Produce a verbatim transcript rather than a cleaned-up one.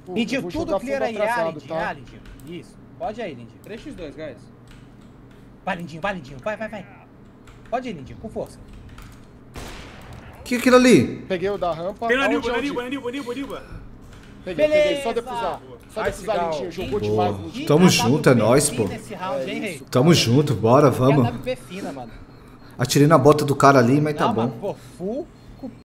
Lindinho, tudo clear aí, ah, Lindinho, tá? ah, Lindinho. Isso, pode ir aí, Lindinho. três por dois, guys. Vai, Lindinho, vai, Lindinho, vai, vai, vai. Pode ir, Lindinho, com força. O que é aquilo ali? Peguei o da rampa. Tem na Aonde, Nilba, na aonde? Nilba, na Nilba, Nilba, Nilba. Peguei, Beleza. peguei. Só defusar. Só Vai, defusar, Cigal. Lindinho. Jogou Pô, demais, Lindinho. tamo junto, é nóis, pô. Nesse round, hein, rei? Tamo junto, bora, E a vamos. W P fina, mano. Atirei na bota do cara ali, mas tá Não, bom. mano, pô, full.